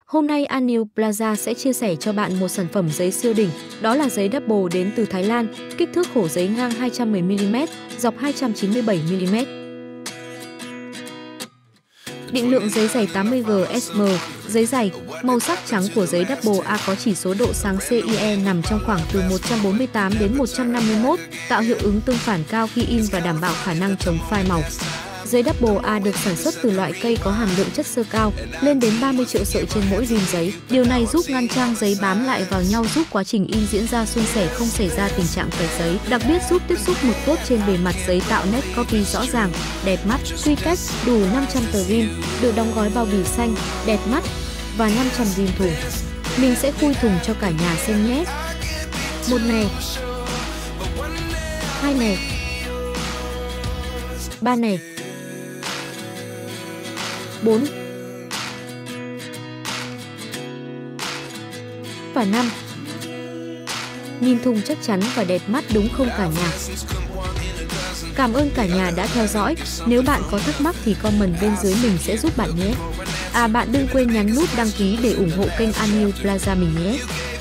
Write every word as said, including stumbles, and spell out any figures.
Hôm nay Annew Plaza sẽ chia sẻ cho bạn một sản phẩm giấy siêu đỉnh, đó là giấy double đến từ Thái Lan, kích thước khổ giấy ngang hai trăm mười mi-li-mét, dọc hai trăm chín mươi bảy mi-li-mét. Định lượng giấy dày tám mươi gam S M, giấy dày, màu sắc trắng của giấy Double A có chỉ số độ sáng xê i e nằm trong khoảng từ một trăm bốn mươi tám đến một trăm năm mươi mốt, tạo hiệu ứng tương phản cao khi in và đảm bảo khả năng chống phai màu. Giấy Double A được sản xuất từ loại cây có hàm lượng chất xơ cao, lên đến ba mươi triệu sợi trên mỗi rim giấy. Điều này giúp ngăn trang giấy bám lại vào nhau, giúp quá trình in diễn ra suôn sẻ, không xảy ra tình trạng phẹt giấy. Đặc biệt giúp tiếp xúc mực tốt trên bề mặt giấy, tạo nét copy rõ ràng, đẹp mắt. Quy cách đủ năm trăm tờ rim, được đóng gói bao bì xanh, đẹp mắt và năm trăm rim thùng. Mình sẽ khui thùng cho cả nhà xem nhé. Một này, hai này, ba này, bốn và năm. Nhìn thùng chắc chắn và đẹp mắt đúng không cả nhà? Cảm ơn cả nhà đã theo dõi. Nếu bạn có thắc mắc thì comment bên dưới, mình sẽ giúp bạn nhé. À, bạn đừng quên nhấn nút đăng ký để ủng hộ kênh Annew Plaza mình nhé.